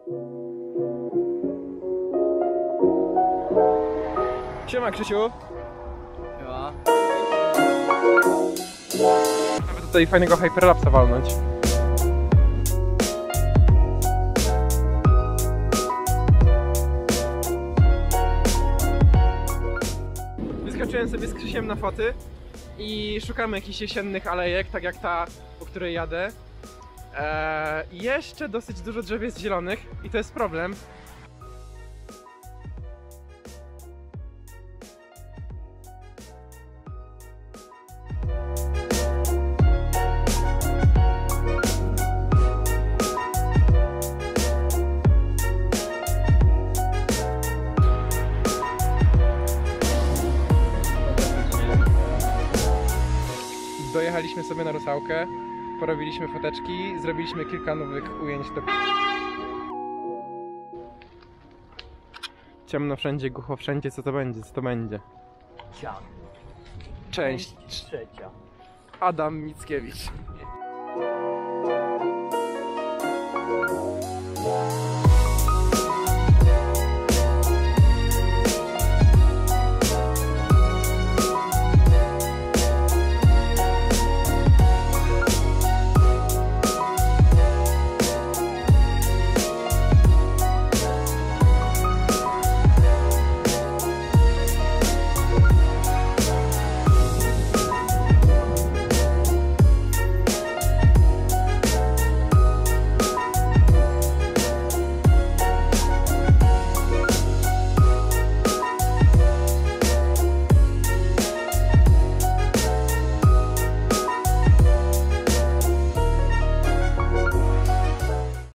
Siema Krzysiu. Siema. Żeby tutaj fajnego hyperlapsa walnąć. Wyskoczyłem sobie z Krzysiem na foty i szukamy jakichś jesiennych alejek, tak jak ta, po której jadę. Jeszcze dosyć dużo drzew jest zielonych i to jest problem. Dojechaliśmy sobie na Rusałkę, porobiliśmy foteczki, zrobiliśmy kilka nowych ujęć do... Ciemno wszędzie, głucho wszędzie, co to będzie, co to będzie? Część trzecia. Adam Mickiewicz.